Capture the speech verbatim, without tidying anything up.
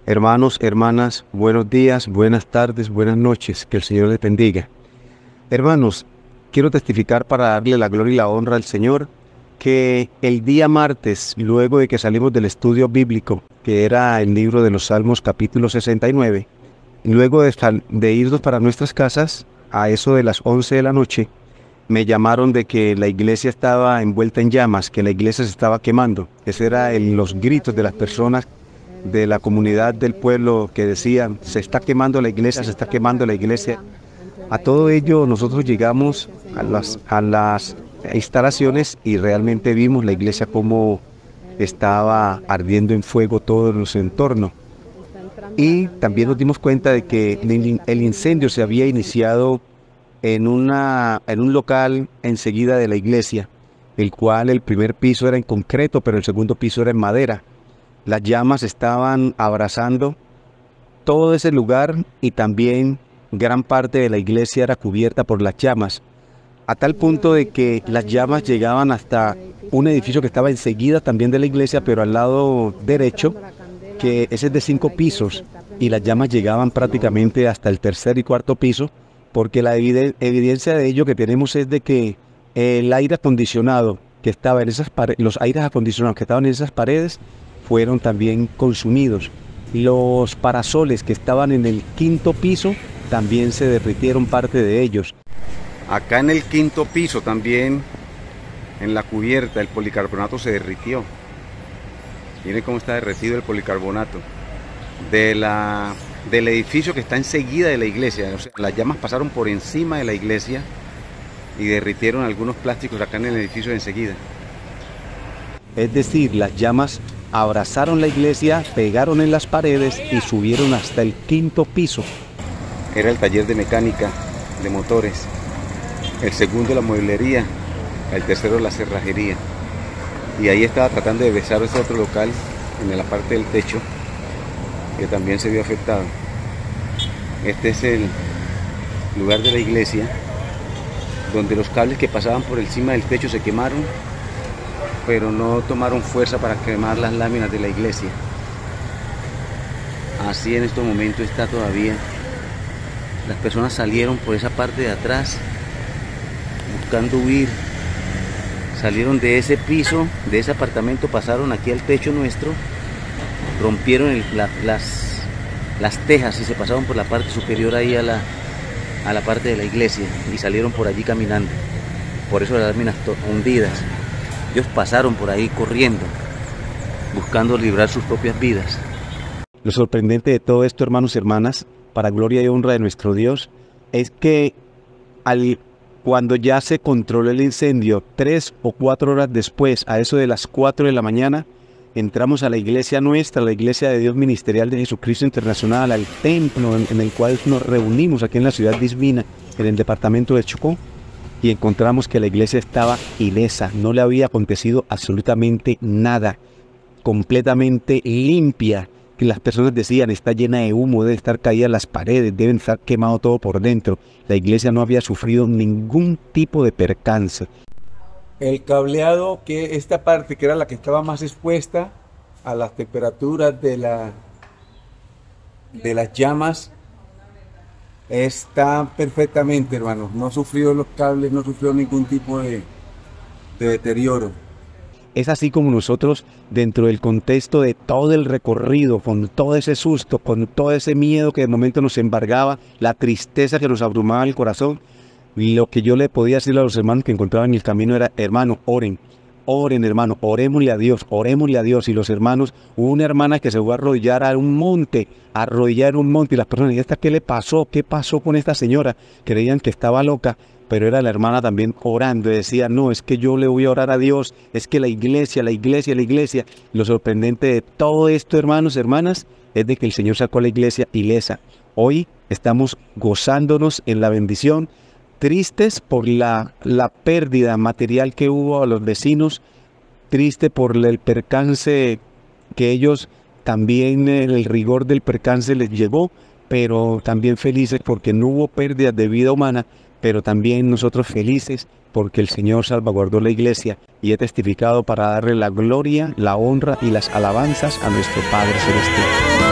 Hermanos, hermanas, buenos días, buenas tardes, buenas noches, que el Señor les bendiga. Hermanos, quiero testificar para darle la gloria y la honra al Señor, que el día martes, luego de que salimos del estudio bíblico, que era el libro de los Salmos capítulo sesenta y nueve, luego de, de irnos para nuestras casas, a eso de las once de la noche, me llamaron de que la iglesia estaba envuelta en llamas, que la iglesia se estaba quemando. Esos eran los gritos de las personas de la comunidad del pueblo que decían: se está quemando la iglesia, se está quemando la iglesia. A todo ello nosotros llegamos a las, a las instalaciones y realmente vimos la iglesia como estaba ardiendo en fuego todo en su entorno. Y también nos dimos cuenta de que el incendio se había iniciado en, una, en un local enseguida de la iglesia, el cual el primer piso era en concreto, pero el segundo piso era en madera. Las llamas estaban abrazando todo ese lugar y también gran parte de la iglesia era cubierta por las llamas, a tal punto de que las llamas llegaban hasta un edificio que estaba enseguida también de la iglesia, pero al lado derecho, que ese es de cinco pisos, y las llamas llegaban prácticamente hasta el tercer y cuarto piso, porque la eviden- evidencia de ello que tenemos es de que el aire acondicionado que estaba en esas paredes, los aires acondicionados que estaban en esas paredes, fueron también consumidos. Los parasoles que estaban en el quinto piso también se derritieron parte de ellos. Acá en el quinto piso también, en la cubierta, el policarbonato se derritió. Miren cómo está derretido el policarbonato de la, del edificio que está enseguida de la iglesia. O sea, las llamas pasaron por encima de la iglesia y derritieron algunos plásticos acá en el edificio de enseguida. Es decir, las llamas abrazaron la iglesia, pegaron en las paredes y subieron hasta el quinto piso. Era el taller de mecánica de motores, el segundo la mueblería, el tercero la cerrajería. Y ahí estaba tratando de besar ese otro local en la parte del techo, que también se vio afectado. Este es el lugar de la iglesia, donde los cables que pasaban por encima del techo se quemaron, pero no tomaron fuerza para quemar las láminas de la iglesia. Así en estos momentos está todavía. Las personas salieron por esa parte de atrás buscando huir. Salieron de ese piso, de ese apartamento, pasaron aquí al techo nuestro, rompieron el, la, las, las tejas y se pasaron por la parte superior ahí a la, a la parte de la iglesia y salieron por allí caminando. Por eso las láminas hundidas. Ellos pasaron por ahí corriendo, buscando librar sus propias vidas. Lo sorprendente de todo esto, hermanos y hermanas, para gloria y honra de nuestro Dios, es que al, cuando ya se controló el incendio, tres o cuatro horas después, a eso de las cuatro de la mañana, entramos a la iglesia nuestra, la Iglesia de Dios Ministerial de Jesucristo Internacional, al templo en, en el cual nos reunimos aquí en la ciudad de Ismina, en el departamento de Chocó, y encontramos que la iglesia estaba ilesa, no le había acontecido absolutamente nada, completamente limpia, que las personas decían: está llena de humo, debe estar caída las paredes, deben estar quemado todo por dentro. La iglesia no había sufrido ningún tipo de percance. El cableado, que esta parte que era la que estaba más expuesta a las temperaturas de, la, de las llamas, está perfectamente, hermanos. No sufrió los cables, no sufrió ningún tipo de, de deterioro. Es así como nosotros, dentro del contexto de todo el recorrido, con todo ese susto, con todo ese miedo que de momento nos embargaba, la tristeza que nos abrumaba el corazón, lo que yo le podía decir a los hermanos que encontraban en el camino era: hermano, oren, oren, hermano, orémosle a Dios, orémosle a Dios. Y los hermanos, hubo una hermana que se fue a arrodillar a un monte, a arrodillar en un monte, y las personas: ¿y esta qué le pasó? ¿Qué pasó con esta señora? Creían que estaba loca, pero era la hermana también orando, y decía: no, es que yo le voy a orar a Dios, es que la iglesia, la iglesia, la iglesia. Lo sorprendente de todo esto, hermanos, hermanas, es de que el Señor sacó a la iglesia ilesa. Hoy estamos gozándonos en la bendición, tristes por la, la pérdida material que hubo a los vecinos, triste por el percance que ellos también, el rigor del percance les llevó, pero también felices porque no hubo pérdidas de vida humana, pero también nosotros felices porque el Señor salvaguardó la iglesia, y he testificado para darle la gloria, la honra y las alabanzas a nuestro Padre Celestial.